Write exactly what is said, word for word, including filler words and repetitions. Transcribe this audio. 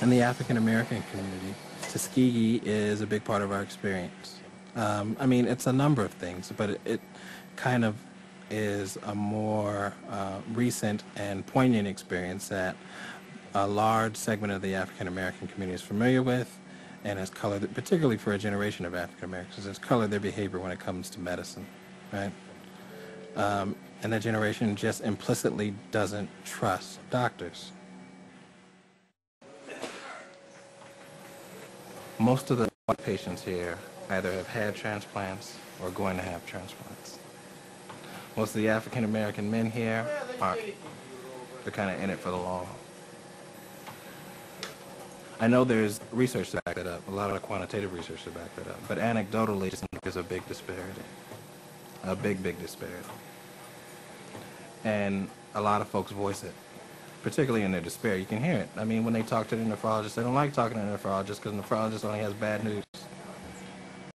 in the African American community, Tuskegee is a big part of our experience. Um, I mean, it's a number of things, but it, it kind of is a more uh, recent and poignant experience that a large segment of the African American community is familiar with, and has colored, particularly for a generation of African Americans, has colored their behavior when it comes to medicine, right? Um, and that generation just implicitly doesn't trust doctors. Most of the white patients here either have had transplants or are going to have transplants. Most of the African American men here aren't. They're kind of in it for the long haul. I know there's research to back that up, a lot of quantitative research to back that up, but anecdotally, there's a big disparity, a big, big disparity. And a lot of folks voice it, particularly in their despair. You can hear it. I mean, when they talk to the nephrologist, they don't like talking to the nephrologist because the nephrologist only has bad news.